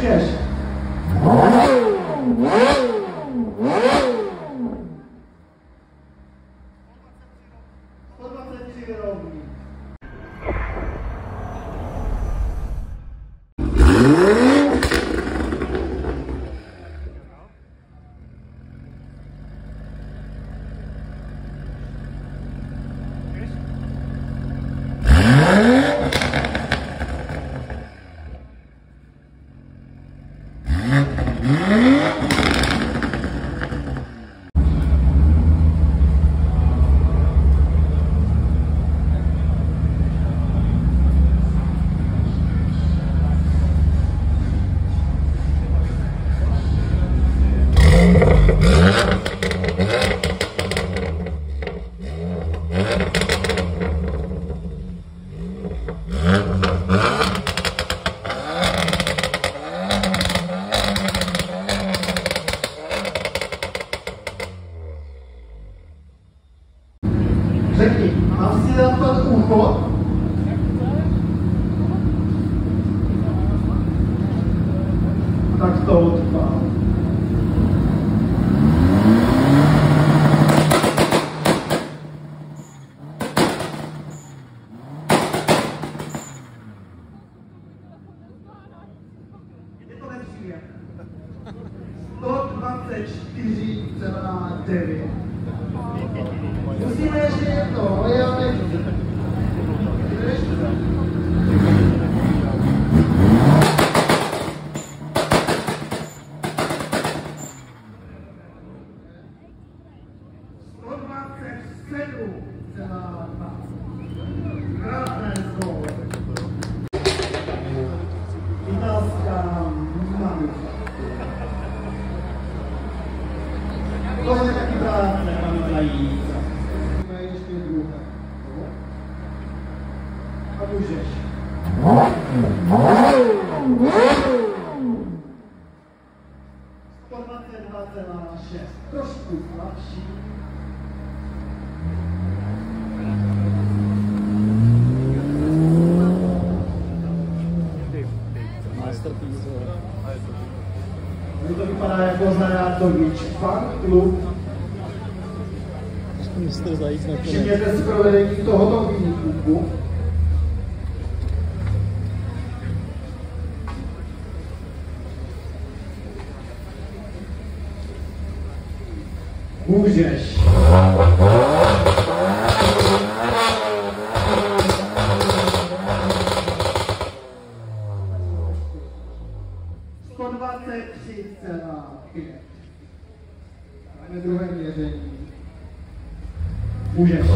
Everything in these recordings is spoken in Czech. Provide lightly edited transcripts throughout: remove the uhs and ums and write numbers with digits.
Můžeš. Řekni, mám si zaptat úchod? Tak to odpál. Je to nepříjemné. 124,9. Musíme ještě jedno, ale já nevím. Krásné slovo. Italská mamika. Tohle taky práce pamatlají. Ještě druhé. A můžeš. 122,6. Trošku slabší. To vypadá jako Zajátovič Fan Klub. Všimněte si provedení tohoto výkupu. Můžeš. Máme druhé měření. Můžeš.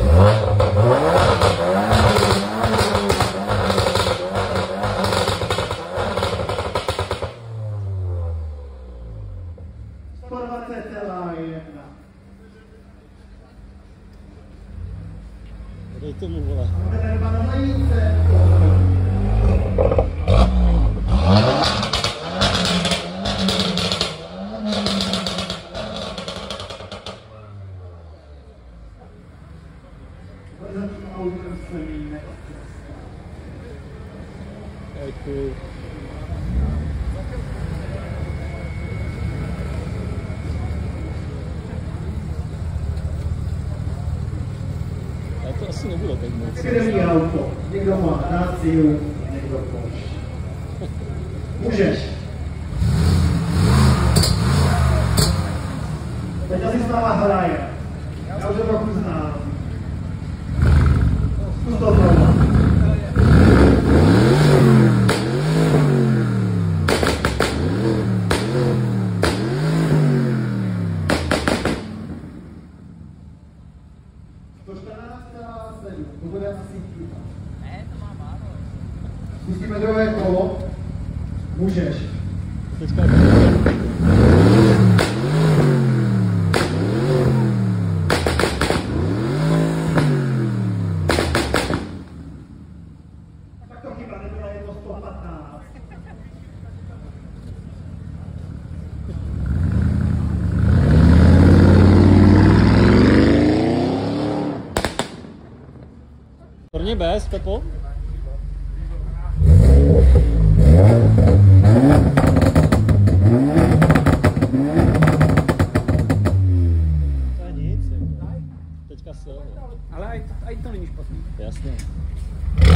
Dej tomu, vole. Děkuji. To asi nebude tak moc. Firmní auto. Někdo má Daciu, někdo Porsche. Můžeš. Teď asi stála hraje. Já už to trochu znám. Zkus to znovu. To bude asi chyba. Ne, to má málo. Zkusíme druhé kolo. Můžeš. Teďka. Tak to chyba nebyla, je to 115. Prvně bez, Pepo? co? Ale aj to není špatný. Jasně.